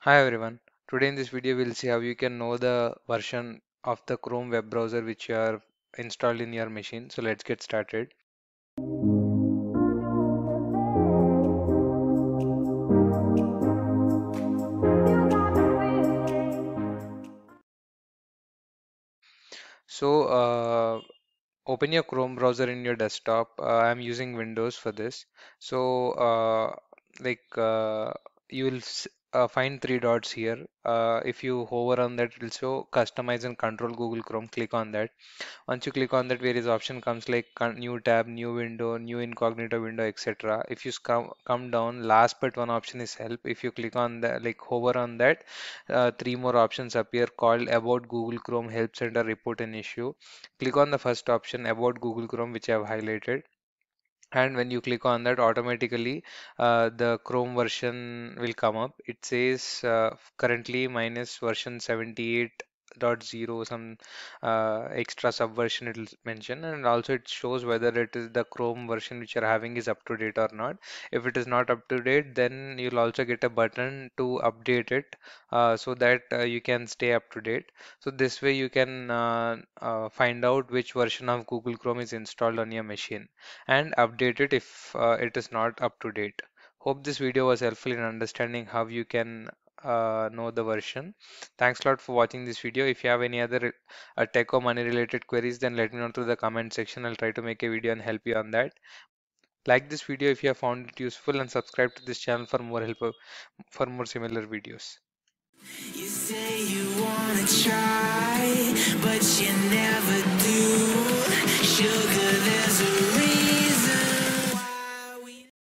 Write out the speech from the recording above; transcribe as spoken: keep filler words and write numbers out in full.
Hi everyone. Today in this video we'll see how you can know the version of the Chrome web browser which you are installed in your machine. So let's get started. So uh, open your Chrome browser in your desktop. Uh, I'm using Windows for this. So uh, like uh, you will s- uh, find three dots here. Uh, if you hover on that, it will show customize and control Google Chrome. Click on that. Once you click on that, various option comes like con- new tab, new window, new incognito window, et cetera. If you come come down, last but one option is help. If you click on that, like hover on that, uh, three more options appear called about Google Chrome Help Center report an issue. Click on the first option about Google Chrome, which I have highlighted. And when you click on that, automatically uh, the Chrome version will come up. It says uh, currently minus version seventy-eight dot zero, some uh, extra subversion it will mention, and also it shows whether it is the Chrome version which you're having is up to date or not. If it is not up to date, then you'll also get a button to update it uh, so that uh, you can stay up to date. So this way you can uh, uh, find out which version of Google Chrome is installed on your machine and update it if uh, it is not up to date. Hope this video was helpful in understanding how you can uh, know the version. Thanks a lot for watching this video. If you have any other uh, tech or money related queries, then let me know through the comment section. I'll try to make a video and help you on that. Like this video if you have found it useful, and subscribe to this channel for more help for more similar videos. You say you wanna try, but you never do. Sugar, there's a